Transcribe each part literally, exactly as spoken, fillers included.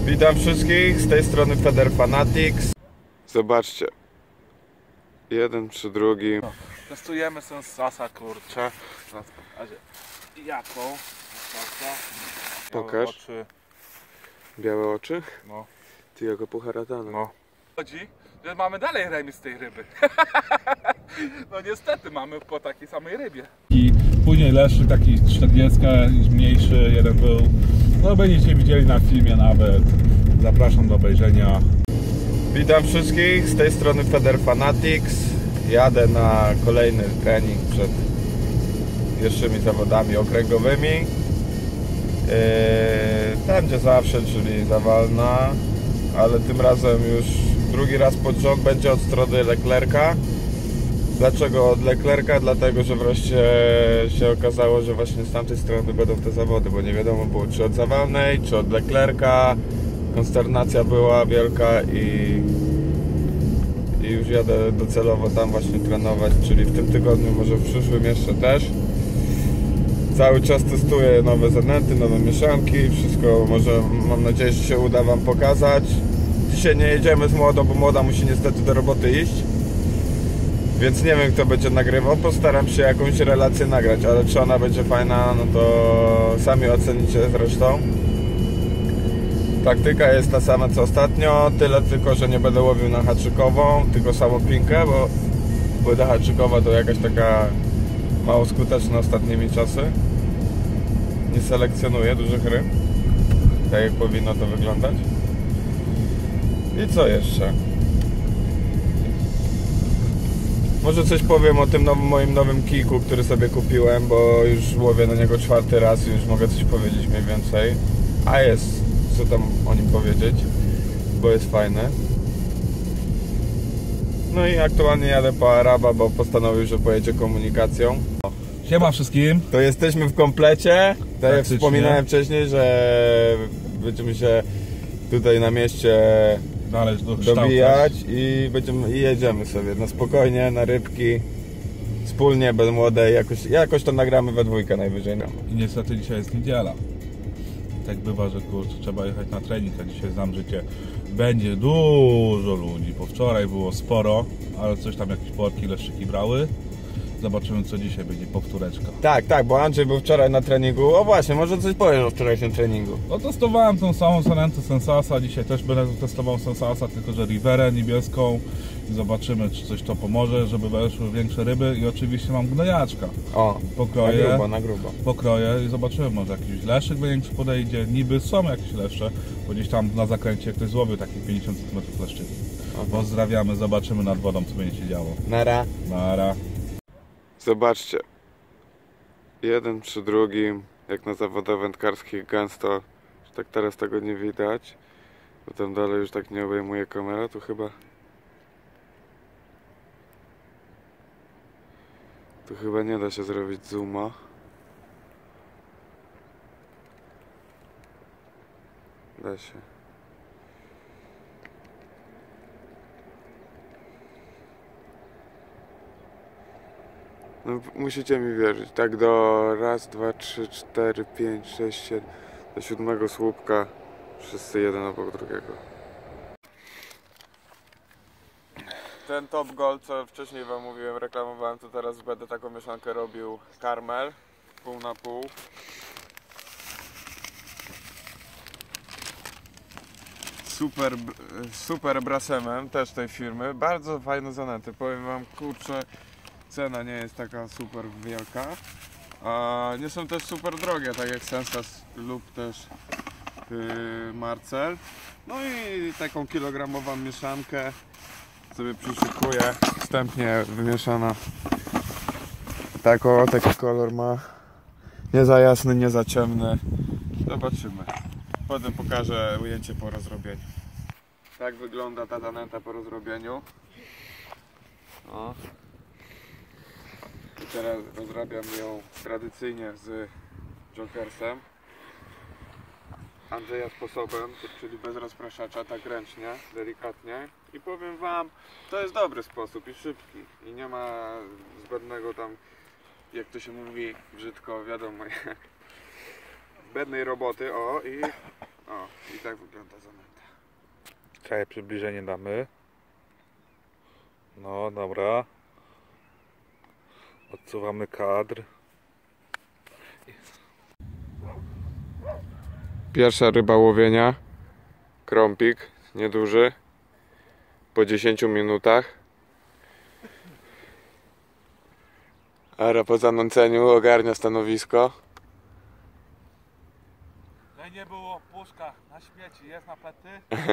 Witam wszystkich, z tej strony Feder Fanatics. Zobaczcie, jeden przy drugim. No, testujemy Sensasa, kurczę. Jaką? Sensasa. Pokaż. Oczy. Białe oczy? No. Ty jako poharatany. No. Chodzi, że mamy dalej remis tej ryby. No niestety mamy po takiej samej rybie. I później leszczyk taki czterdzieści, mniejszy, jeden był. No będziecie widzieli na filmie nawet. Zapraszam do obejrzenia. Witam wszystkich, z tej strony Feder Fanatics. Jadę na kolejny trening przed pierwszymi zawodami okręgowymi. Yy, tam gdzie zawsze, czyli Zawalna, ale tym razem już drugi raz pod rząd będzie od strony Leclerca. Dlaczego od Leclerca? Dlatego, że wreszcie się okazało, że właśnie z tamtej strony będą te zawody, bo nie wiadomo było, czy od Zawalnej, czy od Leclerca. Konsternacja była wielka i, i już jadę docelowo tam właśnie trenować, czyli w tym tygodniu, może w przyszłym jeszcze też. Cały czas testuję nowe zanęty, nowe mieszanki, wszystko może, mam nadzieję, że się uda wam pokazać. Dzisiaj nie jedziemy z młodą, bo młoda musi niestety do roboty iść. Więc nie wiem, kto będzie nagrywał, postaram się jakąś relację nagrać, ale czy ona będzie fajna, no to sami ocenicie zresztą. Taktyka jest ta sama co ostatnio, tyle tylko, że nie będę łowił na haczykową, tylko samą pinkę, bo płyta haczykowa to jakaś taka mało skuteczna ostatnimi czasy. Nie selekcjonuję dużych ryb, tak jak powinno to wyglądać. I co jeszcze? Może coś powiem o tym nowym, moim nowym kijku, który sobie kupiłem, bo już łowię na niego czwarty raz i już mogę coś powiedzieć mniej więcej. A jest co tam o nim powiedzieć, bo jest fajny. No i aktualnie jadę po Araba, bo postanowił, że pojedzie komunikacją. Siema wszystkim. To jesteśmy w komplecie. Tak jak wspominałem wcześniej, że będziemy się tutaj na mieście Należy do dobijać i będziemy i jedziemy sobie na spokojnie, na rybki, wspólnie, bez młodej, jakoś, jakoś to nagramy we dwójkę najwyżej. No. I niestety dzisiaj jest niedziela. Tak bywa, że kurczę, trzeba jechać na trening, a dzisiaj znam życie. Będzie dużo ludzi, bo wczoraj było sporo, ale coś tam jakieś porki, leszczyki brały. Zobaczymy, co dzisiaj będzie, powtóreczka. Tak, tak, bo Andrzej był wczoraj na treningu. O właśnie, może coś powiesz o wczorajszym treningu. No testowałem tą samą zanętę Sensasa, dzisiaj też będę testował Sensasa, tylko że Riverę niebieską. I zobaczymy, czy coś to pomoże, żeby weszły większe ryby. I oczywiście mam gnojaczka. O, pokroję, na grubo, na grubo. Pokroję i zobaczymy, może jakiś leszczyk większy podejdzie. Niby są jakieś leszcze, bo gdzieś tam na zakręcie ktoś złowił takich pięćdziesiąt centymetrów leszczyki. Pozdrawiamy, zobaczymy nad wodą, co będzie się działo. Nara. Nara. Zobaczcie, jeden przy drugim, jak na zawodach wędkarskich gęsto, że tak teraz tego nie widać, bo tam dalej już tak nie obejmuje kamera, tu chyba tu chyba nie da się zrobić zooma. Da się. No, musicie mi wierzyć, tak do raz, dwa, trzy, cztery, pięć, sześć, siedem, do siódmego słupka, wszyscy jeden obok drugiego. Ten Top Gold, co wcześniej wam mówiłem, reklamowałem, to teraz będę taką mieszankę robił karmel, pół na pół. Super, super brasemem, też tej firmy, bardzo fajne zanęty, powiem wam, kurczę. Cena nie jest taka super wielka, a nie są też super drogie, tak jak Sensas lub też yy, Marcel. No i taką kilogramową mieszankę sobie przyszykuję, wstępnie wymieszana. Tak o, taki kolor ma, nie za jasny, nie za ciemny. Zobaczymy, potem pokażę ujęcie po rozrobieniu. Tak wygląda ta zanęta po rozrobieniu. O. I teraz rozrabiam ją tradycyjnie z Jokersem, Andrzeja sposobem, czyli bez rozpraszacza, tak ręcznie, delikatnie. I powiem wam, to jest dobry sposób i szybki. I nie ma zbędnego tam, jak to się mówi brzydko, wiadomo jak, zbędnej roboty. O, i O, i tak wygląda zanęta. Czekaj, przybliżenie damy. No, dobra. Odsuwamy kadr. Pierwsza ryba łowienia. Krąpik, nieduży. Po dziesięciu minutach. Ara po zanęceniu ogarnia stanowisko. No nie było puszka na śmieci, jest na plety.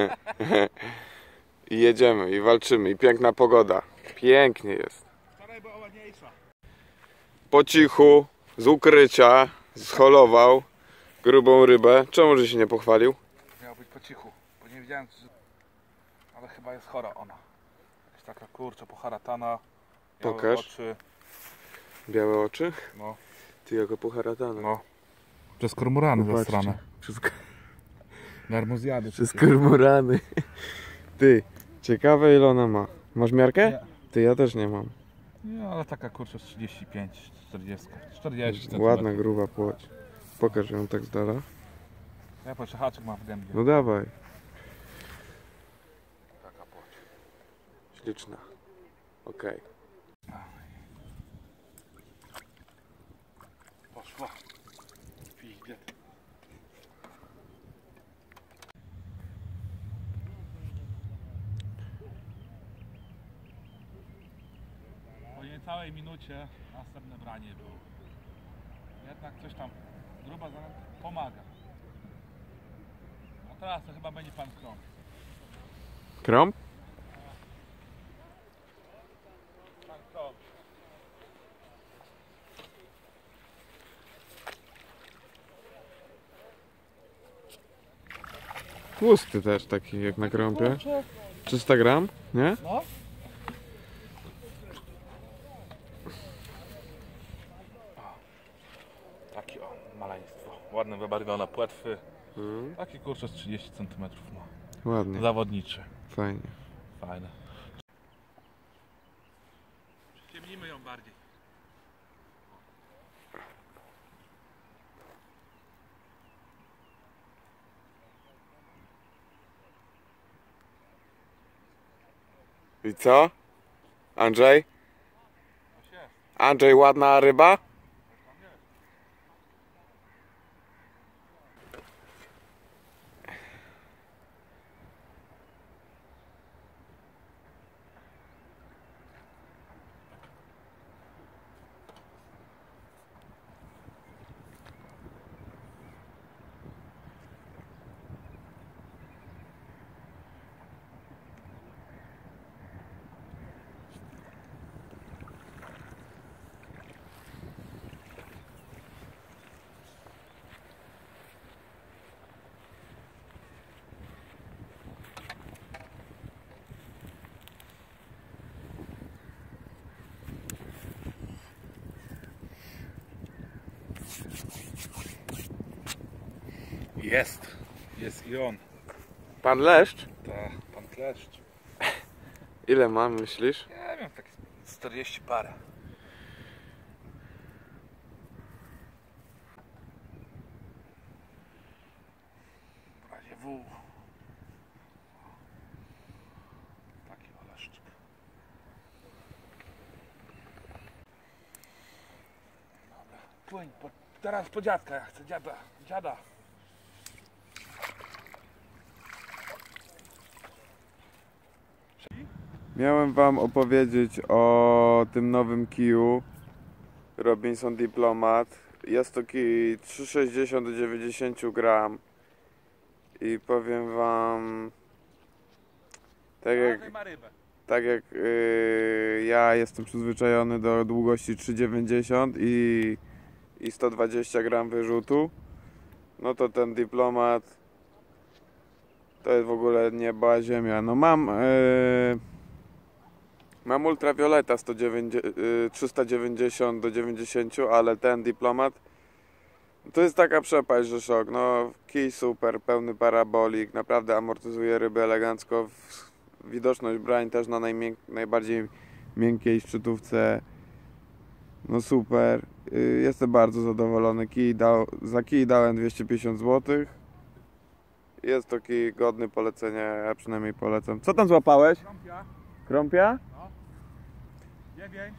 I jedziemy, i walczymy, i piękna pogoda. Pięknie jest. Wczoraj była ładniejsza. Po cichu, z ukrycia, scholował grubą rybę. Czemu że się nie pochwalił? Miało być po cichu, bo nie wiedziałem, czy... ale chyba jest chora ona. Jakaś taka kurczę poharatana. białe Pokaż. Oczy. Białe oczy? No. Ty jako poharatany. No. Przez kormorany Popatrzcie. zastrane. Przez, Narmozjady. przez kormorany. Ty, ciekawe ile ona ma. Masz miarkę? Nie. Ty, ja też nie mam. Nie, ale taka kurczę z trzydzieści pięć, czterdzieści. czterdzieści Ładna, gruba płoć. Pokaż ją tak z dala. Ja patrzę, haczyk ma w gębie. No dawaj. Taka płoć. Śliczna. Okej. Poszła. Pizdzie. Po niecałej minucie następne branie było. Jednak coś tam gruba zanęta pomaga. A teraz to chyba będzie pan krąg. Krąb? Pan krąg. Tłusty też taki jak na krąpie. trzysta gram? Nie? No. Taki o, maleństwo. Ładne wybarwione płetwy. Mhm. Taki kurczę z trzydzieści centymetrów ma. Ładnie. Zawodniczy. Fajnie. Fajne. Przyciemnimy ją bardziej. I co? Andrzej? Coś jest. Andrzej, ładna ryba? Tam jest. Jest. Jest i on. Pan leszcz? Ta, pan kleszcz. Ile ma, myślisz? Nie wiem, tak czterdzieści parę. W razie W. Taki oleszczyk. Dobra, płyń. Po, teraz po dziadka ja chcę, dziada, dziada. Miałem wam opowiedzieć o tym nowym kiju Robinson Diplomat. Jest to kij trzysta sześćdziesiąt do dziewięćdziesięciu gram i powiem wam, tak jak, ma rybę. tak jak yy, ja jestem przyzwyczajony do długości trzy dziewięćdziesiąt i, i sto dwadzieścia gram wyrzutu, no to ten Diplomat to jest w ogóle nieba, ziemia. No mam yy, mam ultravioleta sto dziewięćdziesiąt, trzysta dziewięćdziesiąt do dziewięćdziesięciu, ale ten Diplomat to jest taka przepaść, że szok. No kij super, pełny parabolik, naprawdę amortyzuje ryby elegancko. Widoczność brań też na najmięk- najbardziej miękkiej szczytówce. No super. Jestem bardzo zadowolony. Kij dał, za kij dałem dwieście pięćdziesiąt złotych. jest taki godny polecenia, ja przynajmniej polecam. Co tam złapałeś? Krąpia. Krąpia? No. dziewięć.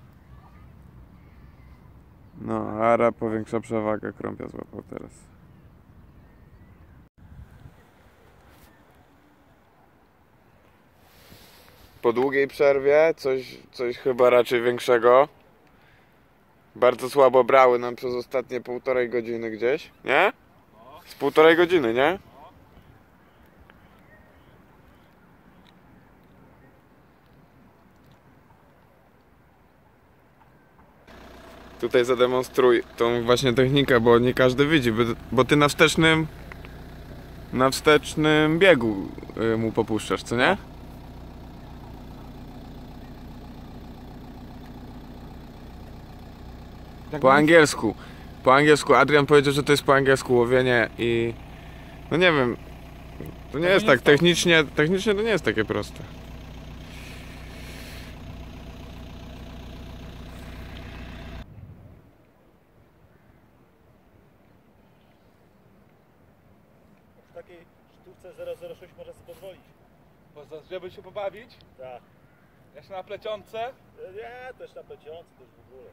No, Arab powiększa przewagę, krąpia złapał teraz. Po długiej przerwie coś, coś chyba raczej większego. Bardzo słabo brały nam przez ostatnie półtorej godziny gdzieś, nie? Z półtorej godziny, nie? Tutaj zademonstruj tą właśnie technikę, bo nie każdy widzi, bo, bo ty na wstecznym na wstecznym biegu y, mu popuszczasz, co nie? Po angielsku. Po angielsku. Adrian powiedział, że to jest po angielsku łowienie i... No nie wiem. To nie jest tak. Technicznie, technicznie to nie jest takie proste. W takiej sztuce zero zero sześć można sobie pozwolić. Bo żeby się pobawić, Tak. ja się na plecionce. Nie, też na plecionce, też w ogóle.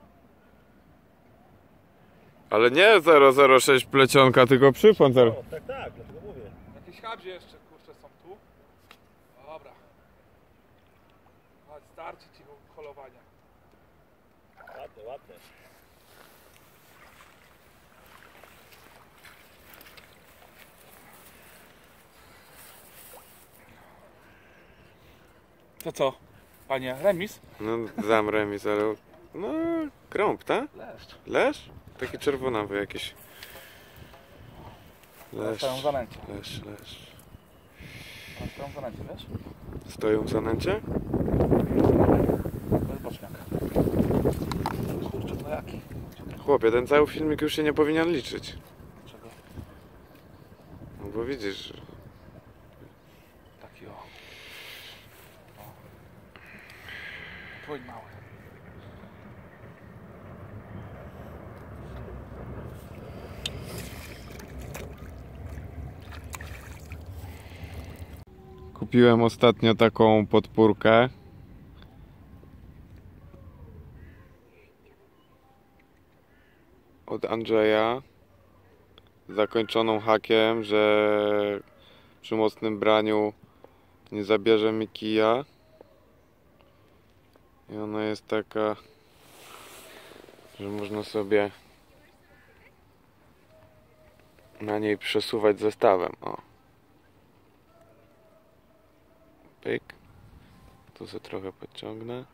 Ale nie zero zero sześć plecionka, tylko przypon. No, tak, tak, dlatego mówię. Jakieś habzie jeszcze, kurczę, są tu. Dobra. Chodź, starczy ci holowania. Ładne, ładne. To co, panie, remis? No dam remis, ale... No, krąb, tak? Leszcz. Lesz? Taki czerwonawy jakiś. Lesz, Stoją w zanęcie. lesz, lesz. Stoją w zanęcie, wiesz? Stoją w zanęcie? To jest boczniak. Kurczę, to jaki? Chłopie, ten cały filmik już się nie powinien liczyć. Czego? No bo widzisz, że... Taki o. o. Twój mały. Kupiłem ostatnio taką podpórkę. Od Andrzeja. Zakończoną hakiem, że przy mocnym braniu nie zabierze mi kija. I ona jest taka, że można sobie na niej przesuwać zestawem. O. Pyk. Tu sobie trochę podciągnę.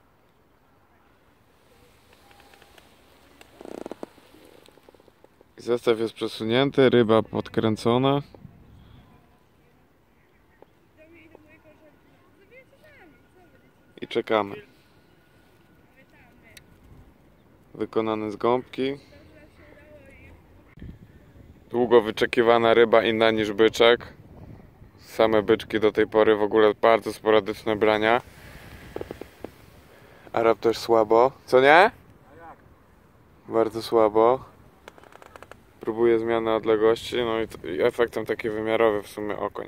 Zestaw jest przesunięty, ryba podkręcona. I czekamy. Wykonany z gąbki. Długo wyczekiwana ryba, inna niż byczek. Same byczki do tej pory w ogóle bardzo sporadyczne brania. Arab też słabo. Co nie? Bardzo słabo. Próbuję zmiany odległości, no i, t- i efektem taki wymiarowy w sumie okoń.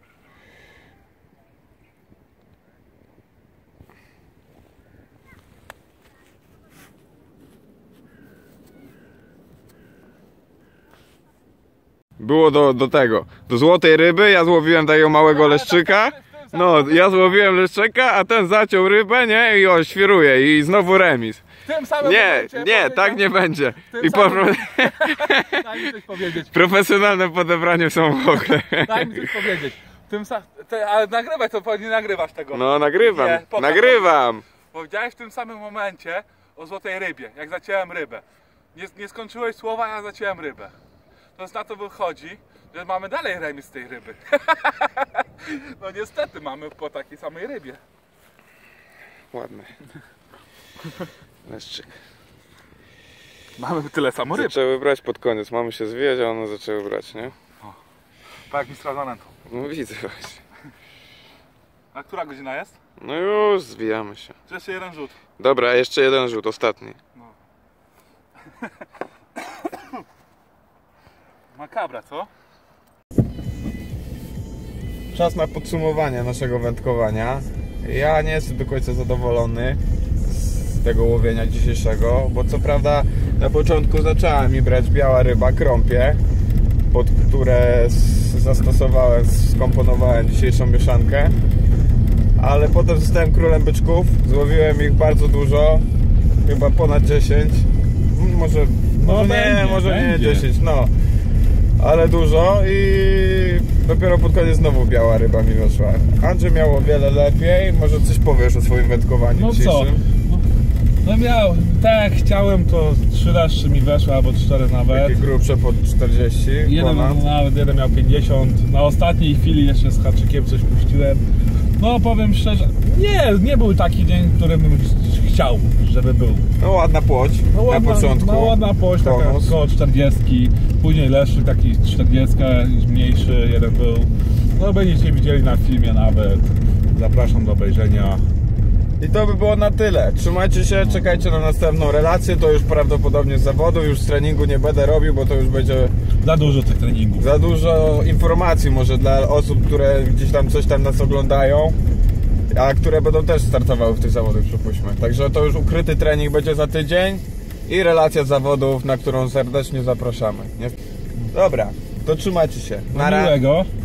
Było do, do tego, do złotej ryby, ja złowiłem takiego małego leszczyka. No, ja złowiłem leszczyka, a ten zaciął rybę, nie? I o, świruje i znowu remis. W tym samym Nie, momencie nie, tak powiedział- nie będzie. tym I po samym- Daj mi coś powiedzieć. profesjonalne podebranie w samochodzie. Daj mi coś powiedzieć. W tym sa... Te, ale nagrywaj to, bo nie nagrywasz tego. No, nagrywam, Nie, pokaż. nagrywam. Powiedziałeś w tym samym momencie o złotej rybie, jak zaciąłem rybę. Nie, nie skończyłeś słowa, ja zaciąłem rybę. To jest na to wychodzi, że mamy dalej remis tej ryby. No niestety mamy po takiej samej rybie. Ładny. Leszczyk. Mamy tyle samo ryb. Zaczęły brać pod koniec, mamy się zwijać, a one zaczęły brać, nie? Tak jak mi sprawdzone to. No widzę właśnie. A która godzina jest? No już, zwijamy się. Czy jeszcze jeden rzut? Dobra, jeszcze jeden rzut, ostatni. No. Makabra, co? czas na podsumowanie naszego wędkowania. Ja nie jestem do końca zadowolony z tego łowienia dzisiejszego, bo co prawda na początku zaczęła mi brać biała ryba, krąpie, pod które zastosowałem, skomponowałem dzisiejszą mieszankę, ale potem zostałem królem byczków, złowiłem ich bardzo dużo, chyba ponad dziesięć, może, No może będzie, nie, może będzie. nie dziesięć, no, ale dużo i dopiero pod koniec znowu biała ryba mi weszła. Andrzej miał o wiele lepiej, może coś powiesz o swoim wędkowaniu No co? dzisiejszym? No, no miał, tak jak chciałem, to trzy leszcze mi weszły, albo cztery nawet. Takie grubsze pod czterdzieści, Jeden, ponad. nawet jeden miał pięćdziesiąt. Na ostatniej chwili jeszcze z haczykiem coś puściłem. No powiem szczerze, nie, nie był taki dzień, który bym chciał, żeby był. No ładna płoć No ładna, na początku. no ładna płoć, taka Bonus. około czterdziestki. Później leszczyk taki czterdzieści, mniejszy jeden był. No będziecie widzieli na filmie nawet. Zapraszam do obejrzenia. I to by było na tyle. Trzymajcie się, czekajcie na następną relację. To już prawdopodobnie z zawodu, już z treningu nie będę robił, bo to już będzie Za dużo tych treningów. za dużo informacji może dla osób, które gdzieś tam coś tam nas oglądają, a które będą też startowały w tych zawodach, przypuśćmy. Także to już ukryty trening będzie za tydzień i relacja z zawodów, na którą serdecznie zapraszamy. Nie? Dobra, to trzymajcie się. Miłego.